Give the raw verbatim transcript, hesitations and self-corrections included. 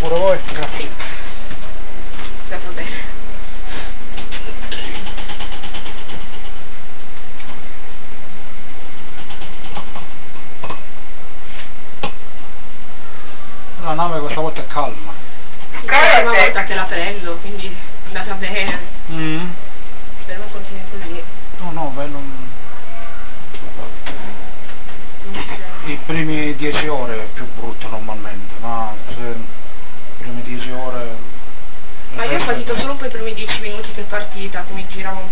pure voi? Grazie. Sì. Sempre bene. La nave questa volta è calma. È la prima volta che la prendo, quindi è andata bene. Mm. Spero continui così. No, no, beh, non... I primi dieci ore è più brutto normalmente, ma se i primi dieci ore... Ma io ho patito solo per i primi dieci minuti per partita, che mi giravo